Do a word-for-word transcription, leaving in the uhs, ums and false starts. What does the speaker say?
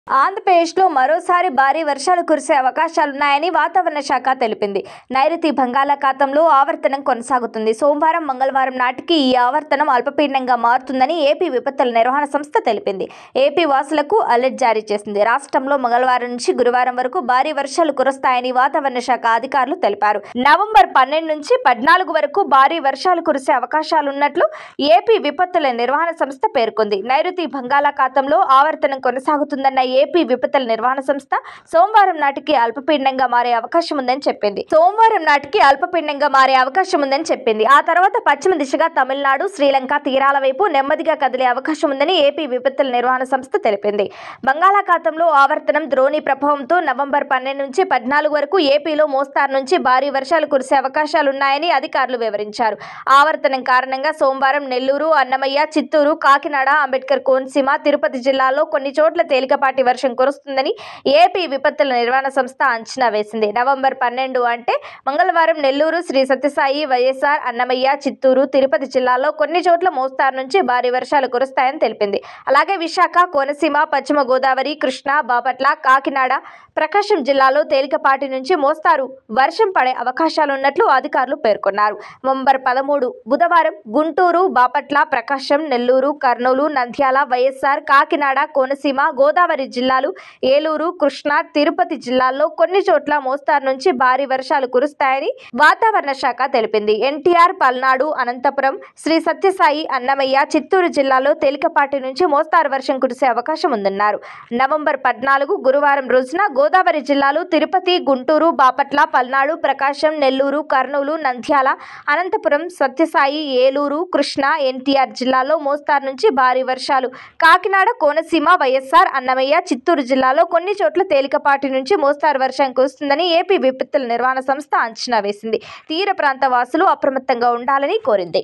ఆంధ్రప్రదేశ్లో మరోసారి భారీ వర్షాలు కురిసే అవకాశాలున్నాయని వాతావరణ శాఖ తెలిపింది. నైరుతి బంగాళాఖాతంలో ఆవర్తనం కొనసాగుతుంది. సోమవారం, మంగళవారం నాటికి ఈ ఆవర్తనం అల్పపీడనంగా మారుతుందని ఏపీ విపత్తుల నిర్వహణ సంస్థ తెలిపింది. ఏపీ వాసులకు అలర్ట్ జారీ చేసింది. రాష్ట్రంలో మంగళవారం నుంచి గురువారం వరకు భారీ వర్షాలు కురుస్తాయని వాతావరణ శాఖ అధికారులు తెలిపారు. నవంబర్ పన్నెండు నుంచి పద్నాలుగు వరకు భారీ వర్షాలు కురిసే అవకాశాలున్నట్లు ఏపీ విపత్తుల నిర్వహణ సంస్థ పేర్కొంది. నైరుతి బంగాళాఖాతంలో ఆవర్తనం కొనసాగుతుందన్న ఏపీ విపత్తుల నిర్వహణ సంస్థ సోమవారం నాటికి అల్పపీడనంగా మారే అవకాశం ఉందని చెప్పింది. సోమవారం నాటికి అల్పపీడనంగా మారే అవకాశం ఉందని చెప్పింది. ఆ తర్వాత పశ్చిమ దిశగా తమిళనాడు, శ్రీలంక తీరాల వైపు నెమ్మదిగా కదిలే అవకాశం ఉందని ఏపీ విపత్తుల నిర్వహణ సంస్థ తెలిపింది. బంగాళాఖాతంలో ఆవర్తనం ద్రోణి ప్రభావంతో నవంబర్ పన్నెండు నుంచి పద్నాలుగు వరకు ఏపీలో మోస్తారు నుంచి భారీ వర్షాలు కురిసే అవకాశాలున్నాయని అధికారులు వివరించారు. ఆవర్తనం కారణంగా సోమవారం నెల్లూరు, అన్నమయ్య, చిత్తూరు, కాకినాడ, అంబేద్కర్ కోనసీమ, తిరుపతి జిల్లాల్లో కొన్ని చోట్ల తేలికపాటి వర్షం కురుస్తుందని ఏపీ విపత్తుల నిర్వహణ సంస్థ అంచనా వేసింది. నవంబర్ పన్నెండు అంటే మంగళవారం నెల్లూరు, శ్రీ సత్యసాయి, వైఎస్ఆర్, అన్నమయ్య, చిత్తూరు, తిరుపతి జిల్లాల్లో కొన్ని చోట్ల మోస్తారు నుంచి భారీ వర్షాలు కురుస్తాయని తెలిపింది. అలాగే విశాఖ, కోనసీమ, పశ్చిమ గోదావరి, కృష్ణా, బాపట్ల, కాకినాడ, ప్రకాశం జిల్లాలో తేలికపాటి నుంచి మోస్తారు వర్షం పడే అవకాశాలున్నట్లు అధికారులు పేర్కొన్నారు. నవంబర్ పదమూడు బుధవారం గుంటూరు, బాపట్ల, ప్రకాశం, నెల్లూరు, కర్నూలు, నంద్యాల, వైఎస్ఆర్, కాకినాడ, కోనసీమ, గోదావరి జిల్లాలు, ఏలూరు, కృష్ణా, తిరుపతి జిల్లాల్లో కొన్ని చోట్ల మోస్తారు నుంచి భారీ వర్షాలు కురుస్తాయని వాతావరణ శాఖ తెలిపింది. ఎన్టీఆర్, పల్నాడు, అనంతపురం, శ్రీ సత్యసాయి, అన్నమయ్య, చిత్తూరు జిల్లాలో తేలికపాటి నుంచి మోస్తారు వర్షం కురిసే అవకాశం ఉందన్నారు. నవంబర్ పద్నాలుగు గురువారం రోజున గోదావరి జిల్లాలు, తిరుపతి, గుంటూరు, బాపట్ల, పల్నాడు, ప్రకాశం, నెల్లూరు, కర్నూలు, నంద్యాల, అనంతపురం, సత్యసాయి, ఏలూరు, కృష్ణా, ఎన్టీఆర్ జిల్లాలో మోస్తారు నుంచి భారీ వర్షాలు, కాకినాడ, కోనసీమ, వైఎస్ఆర్, అన్నమయ్య, చిత్తూరు జిల్లాలో కొన్ని చోట్ల తేలికపాటి నుంచి మోస్తారు వర్షం కురుస్తుందని ఏపీ విపత్తుల నిర్వహణ సంస్థ అంచనా వేసింది. తీర ప్రాంత వాసులు అప్రమత్తంగా ఉండాలని కోరింది.